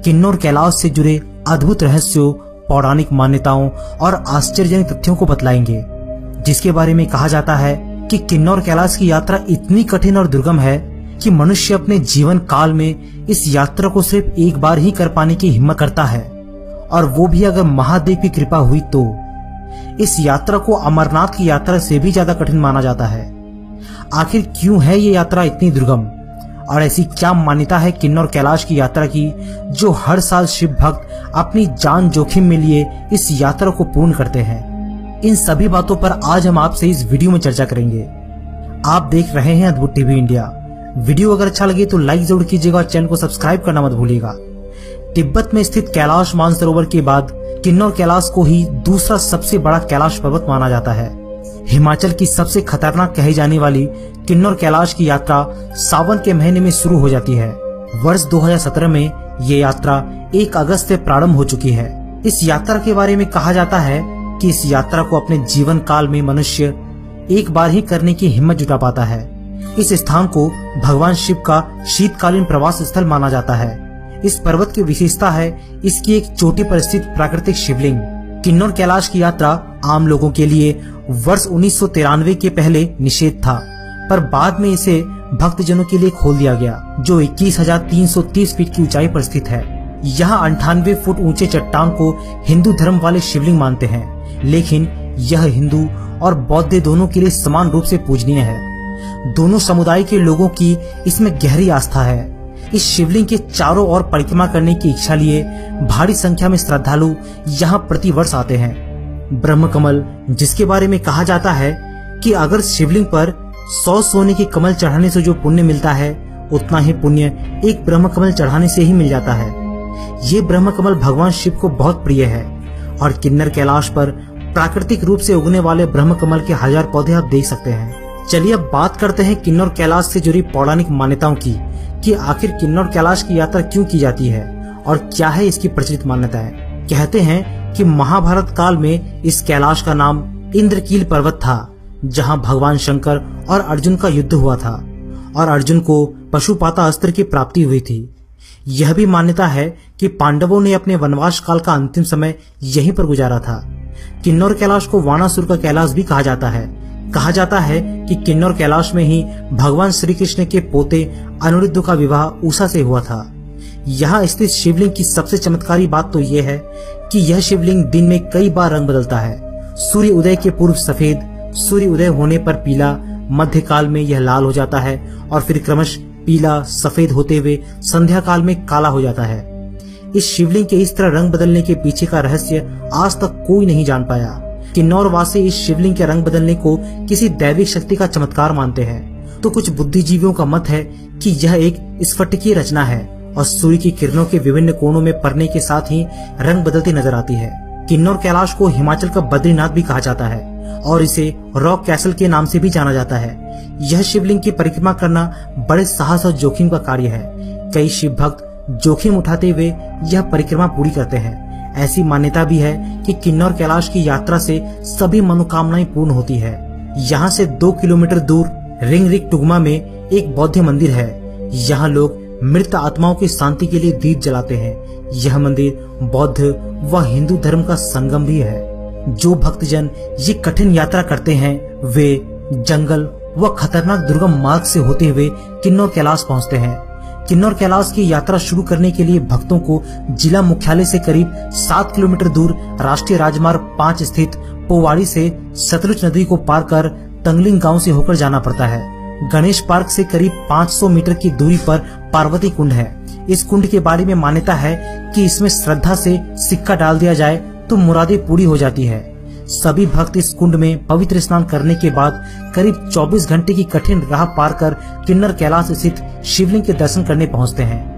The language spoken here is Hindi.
किन्नौर कैलाश से जुड़े अद्भुत रहस्यों, पौराणिक मान्यताओं और आश्चर्यजनक तथ्यों को बतलाएंगे, जिसके बारे में कहा जाता है कि किन्नौर कैलाश की यात्रा इतनी कठिन और दुर्गम है कि मनुष्य अपने जीवन काल में इस यात्रा को सिर्फ एक बार ही कर पाने की हिम्मत करता है, और वो भी अगर महादेव की कृपा हुई तो। इस यात्रा को अमरनाथ की यात्रा से भी ज्यादा कठिन माना जाता है। आखिर क्यों है ये यात्रा इतनी दुर्गम, और ऐसी क्या मान्यता है किन्नौर कैलाश की यात्रा की, जो हर साल शिव भक्त अपनी जान जोखिम में लिए इस यात्रा को पूर्ण करते हैं। इन सभी बातों पर आज हम आपसे इस वीडियो में चर्चा करेंगे। आप देख रहे हैं अद्भुत टीवी इंडिया। वीडियो अगर अच्छा लगे तो लाइक जरूर कीजिएगा और चैनल को सब्सक्राइब करना मत भूलिएगा। तिब्बत में स्थित कैलाश मानसरोवर के बाद किन्नौर कैलाश को ही दूसरा सबसे बड़ा कैलाश पर्वत माना जाता है। हिमाचल की सबसे खतरनाक कही जाने वाली किन्नौर कैलाश की यात्रा सावन के महीने में शुरू हो जाती है। वर्ष 2017 में ये यात्रा 1 अगस्त से प्रारंभ हो चुकी है। इस यात्रा के बारे में कहा जाता है कि इस यात्रा को अपने जीवन काल में मनुष्य एक बार ही करने की हिम्मत जुटा पाता है। इस स्थान को भगवान शिव का शीतकालीन प्रवास स्थल माना जाता है। इस पर्वत की विशेषता है इसकी एक चोटी पर स्थित प्राकृतिक शिवलिंग। किन्नौर कैलाश की यात्रा आम लोगों के लिए वर्ष 1993 के पहले निषेध था, पर बाद में इसे भक्तजनों के लिए खोल दिया गया, जो 21,330 फीट की ऊंचाई पर स्थित है। यहाँ 98 फुट ऊंचे चट्टान को हिंदू धर्म वाले शिवलिंग मानते हैं, लेकिन यह हिंदू और बौद्ध दोनों के लिए समान रूप से पूजनीय है। दोनों समुदाय के लोगों की इसमें गहरी आस्था है। इस शिवलिंग के चारों ओर परिक्रमा करने की इच्छा लिए भारी संख्या में श्रद्धालु यहाँ प्रति वर्ष आते हैं। ब्रह्म कमल, जिसके बारे में कहा जाता है कि अगर शिवलिंग पर 100 सोने के कमल चढ़ाने से जो पुण्य मिलता है, उतना ही पुण्य एक ब्रह्म कमल चढ़ाने से ही मिल जाता है। ये ब्रह्म कमल भगवान शिव को बहुत प्रिय है, और किन्नर कैलाश पर प्राकृतिक रूप से उगने वाले ब्रह्म कमल के 1000 पौधे आप देख सकते हैं। चलिए अब बात करते हैं किन्नौर कैलाश से जुड़ी पौराणिक मान्यताओं की, कि आखिर किन्नौर कैलाश की यात्रा क्यों की जाती है और क्या है इसकी प्रचलित मान्यताएं। कहते हैं कि महाभारत काल में इस कैलाश का नाम इंद्रकील पर्वत था, जहां भगवान शंकर और अर्जुन का युद्ध हुआ था और अर्जुन को पशुपाता अस्त्र की प्राप्ति हुई थी। यह भी मान्यता है कि पांडवों ने अपने वनवास काल का अंतिम समय यहीं पर गुजारा था। किन्नौर कैलाश को वाणासुर का कैलाश भी कहा जाता है। कहा जाता है कि किन्नौर कैलाश में ही भगवान श्री कृष्ण के पोते अनिरुद्ध का विवाह उषा से हुआ था। यहाँ स्थित शिवलिंग की सबसे चमत्कारी बात तो यह है कि यह शिवलिंग दिन में कई बार रंग बदलता है। सूर्य उदय के पूर्व सफेद, सूर्य उदय होने पर पीला, मध्य काल में यह लाल हो जाता है और फिर क्रमश पीला सफेद होते हुए संध्या काल में काला हो जाता है। इस शिवलिंग के इस तरह रंग बदलने के पीछे का रहस्य आज तक कोई नहीं जान पाया। किन्नौर वासी इस शिवलिंग के रंग बदलने को किसी दैविक शक्ति का चमत्कार मानते हैं, तो कुछ बुद्धिजीवियों का मत है कि यह एक स्फटिकीय रचना है और सूर्य की किरणों के विभिन्न कोणों में पड़ने के साथ ही रंग बदलती नजर आती है। किन्नौर कैलाश को हिमाचल का बद्रीनाथ भी कहा जाता है और इसे रॉक कैसल के नाम से भी जाना जाता है। यह शिवलिंग की परिक्रमा करना बड़े साहस और जोखिम का कार्य है। कई शिव भक्त जोखिम उठाते हुए यह परिक्रमा पूरी करते हैं। ऐसी मान्यता भी है कि किन्नौर कैलाश की यात्रा से सभी मनोकामनाएं पूर्ण होती है। यहाँ से 2 किलोमीटर दूर रिंगरिक टुगमा में एक बौद्ध मंदिर है। यहाँ लोग मृत आत्माओं की शांति के लिए दीप जलाते हैं। यह मंदिर बौद्ध व हिंदू धर्म का संगम भी है। जो भक्तजन ये कठिन यात्रा करते हैं वे जंगल व खतरनाक दुर्गम मार्ग से होते हुए किन्नौर कैलाश पहुँचते हैं। किन्नौर कैलाश की यात्रा शुरू करने के लिए भक्तों को जिला मुख्यालय से करीब 7 किलोमीटर दूर राष्ट्रीय राजमार्ग 5 स्थित पोवाड़ी से सतलुज नदी को पार कर तंगलिंग गांव से होकर जाना पड़ता है। गणेश पार्क से करीब 500 मीटर की दूरी पर पार्वती कुंड है। इस कुंड के बारे में मान्यता है कि इसमें श्रद्धा से सिक्का डाल दिया जाए तो मुरादें पूरी हो जाती है। सभी भक्त इस कुंड में पवित्र स्नान करने के बाद करीब 24 घंटे की कठिन राह पार कर किन्नर कैलाश स्थित शिवलिंग के दर्शन करने पहुंचते हैं।